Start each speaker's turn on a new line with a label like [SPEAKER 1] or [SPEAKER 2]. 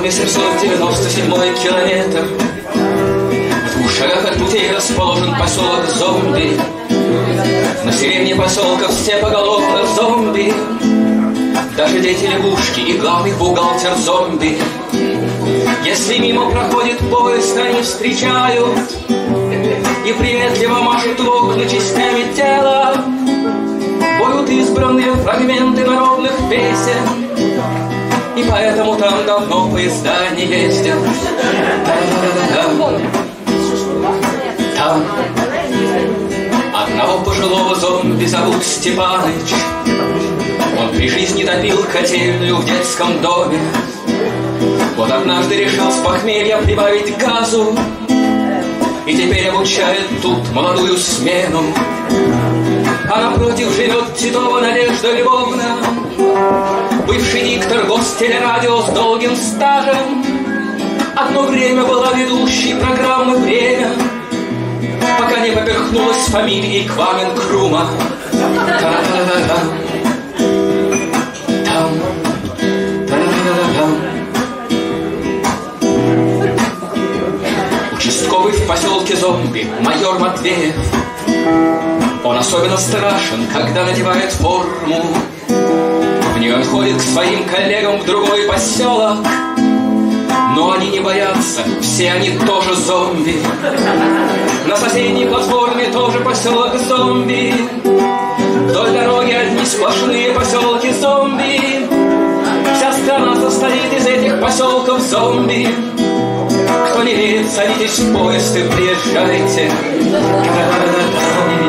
[SPEAKER 1] 797 километр. В 2 шагах от путей расположен поселок Зомби. На середине поселка все поголовно зомби. Даже дети лягушки и главный бухгалтер зомби. Если мимо проходит поезд, они встречают и приветливо машут в окна частями тела. Поют избранные фрагменты народных песен, и поэтому там давно поезда не ездят. Там одного пожилого зомби зовут Степаныч. Он при жизни топил котельную в детском доме. Вот однажды решил с похмелья прибавить газу, и теперь обучает тут молодую смену. А напротив живет Титова Надежда Львовна, бывший диктор гостелерадио с долгим стажем. Одно время была ведущей программы «Время», пока не поперхнулась фамилией Квамен-Крума. Участковый в поселке Зомби майор Матвеев. Он особенно страшен, когда надевает форму. В ней он ходит к своим коллегам в другой поселок. Но они не боятся, все они тоже зомби. На соседней платформе тоже поселок Зомби. Вдоль дороги одни сплошные поселки зомби. Вся страна состоит из этих поселков зомби. Кто не верит, садитесь в поезд и приезжайте.